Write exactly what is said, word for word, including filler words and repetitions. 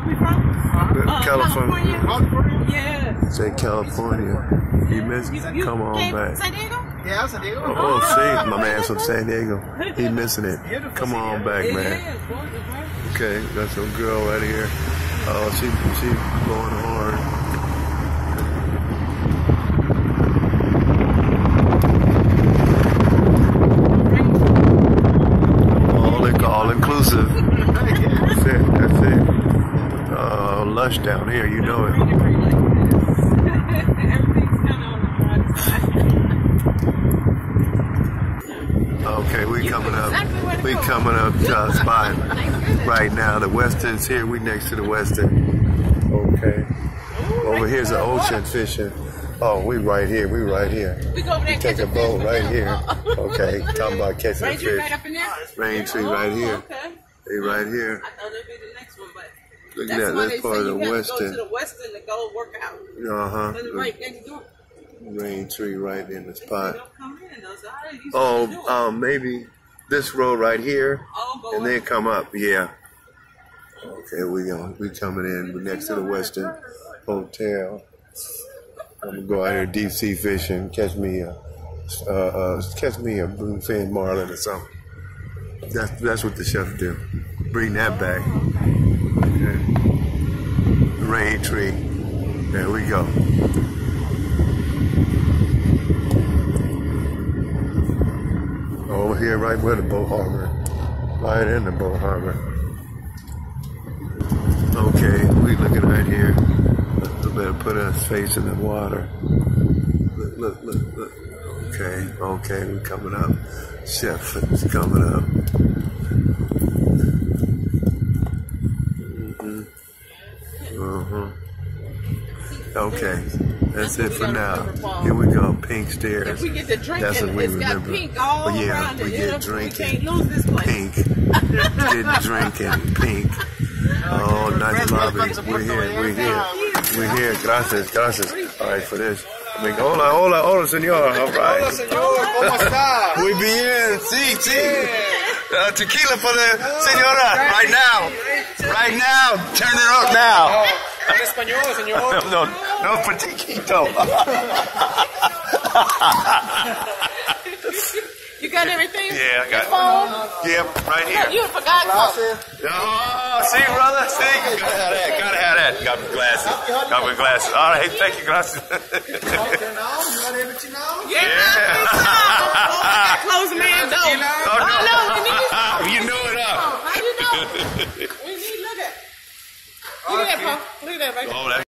we from? Uh, California. California? Yeah. Say California. You missed You, you Come on came back. San Diego? Yeah, San Diego. Oh, see, my man's from San Diego. He missing it. Come on back, It man. is, gorgeous, right? Okay, that's a girl right here. Oh, she she going hard. All all inclusive. That's it. That's it. Uh, lush down here, you know it. Okay, we coming up. We coming up to our spot right now. The Weston's here. We next to the Weston. Okay. Over here's the ocean fishing. Oh, we right here. We right here. We go over there We take a boat right here. Okay, talking about catching a Rain tree right fish. up in there? Rain tree right here. Okay. They right here. I thought it'd be the next one, but Look at that's that. why That's they part say of the you have to go Weston. to the Weston to go work out. Uh huh. But it's right next door. Rain tree right in the spot. Don't come in, though, so how are you supposed to do Oh, it? um, maybe this road right here, Oh, go and up. then come up. Yeah. Okay, we going we coming in. We next to the Weston Hotel. I'm gonna go out here deep sea fishing. Catch me a, uh, uh, catch me a bluefin marlin or something. That's that's what the chef do. Bring that back. Okay. Rain tree. There we go. Over here, right where the boat harbor, right in the boat harbor. Okay, we looking right here. We better put our face in the water. Look, look, look, look. Okay, okay, we coming up. Chef is coming up. Mm-hmm. Uh-huh. Okay, that's it for now. Here we go, pink stairs. If we get to drinking, That's what we it's got remember. pink all But yeah, around we it. get You know, drinking. We can't lose this place. Pink. Get drinking, pink. Oh, nice lobby. We're here, we're here. We're here. Gracias, gracias. All right, for this. I mean, hola, hola, hola, señor. All Hola, right. señor. ¿Cómo está? Muy bien. Sí, sí. Uh, tequila for the señora. Right now. Right now. Turn it up now. En español, señor. No, no, for tequito. You got everything? Yeah, I got Your phone? it. Yep, right here. You forgot something. Oh, see, brother? See? Gotta have that. Gotta have that. Got my glasses. Got my glasses. All right, thank you, glasses. Okay, now, you got everything now? Yeah. Close the man door. Oh, no. Oh, no, we need You knew it up. How you know? We need, look at. Look at that, Paul. Look at that right there. Oh, that